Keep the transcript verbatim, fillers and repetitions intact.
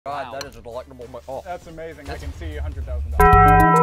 God, Wow. that is a delectable. Oh. That's amazing. That's... I can see one hundred thousand dollars.